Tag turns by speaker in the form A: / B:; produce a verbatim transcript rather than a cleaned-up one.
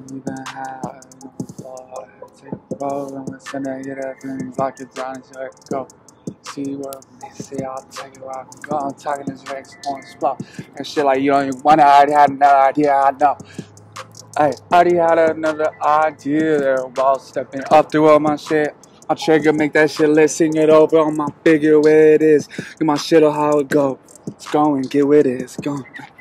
A: even have no flaw. Take a roll and listen to get that feelings like it's on his way. Go. See where they say I'll take it where I can go. I'm talking this Rex on the spot. And shit like you don't even wanna, I already had another idea, I know. Hey, I already had another idea there while stepping up through all my shit. My trigger make that shit lit, sing it over on my figure where it is. Get my shit on how it go. It's going, get with it, it's going.